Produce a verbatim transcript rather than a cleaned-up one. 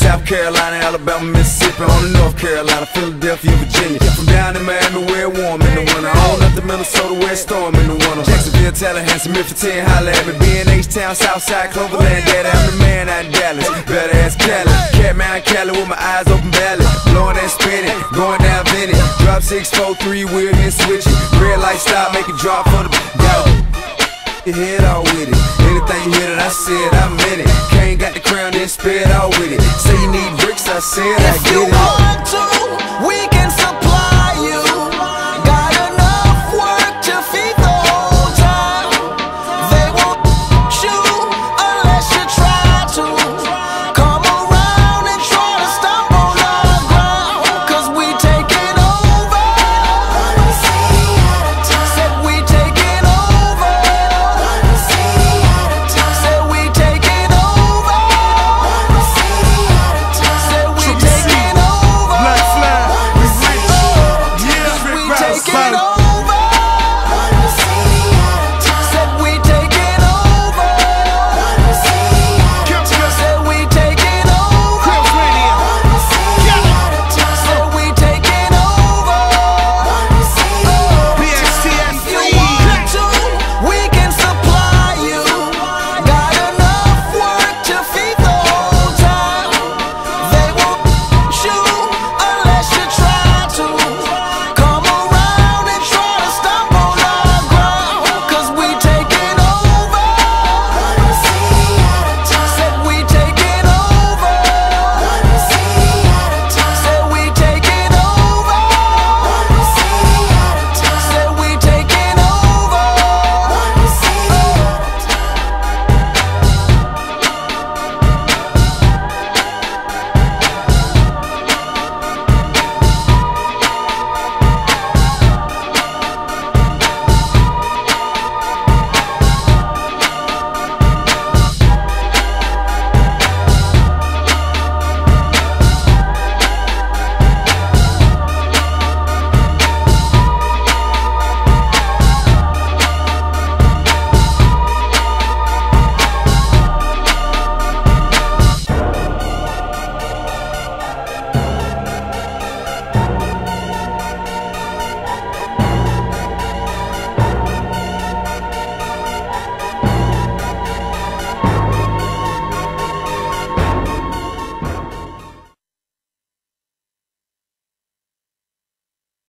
South Carolina, Alabama, Mississippi, on to North Carolina, Philadelphia, Virginia. From down in Miami where it's warm in the winter, on up to Minnesota where it's storm in the winter. Jacksonville, Tallahassee, Memphis, ten, holla at me. B and H Town, Southside, Cloverland, daddy, I'm the man out in Dallas. Better ask Cali, Catman Cali with my eyes open valley. Blowing and spinning, going down Vinny. Drop six, four, three, wheel and switch it. Red light stop, make it drop for the go. Your head all with it. Anything you hear that I said, I meant it. Kane got the crown, then spit all with it. Say you need bricks, I said I If get you it. want to, we can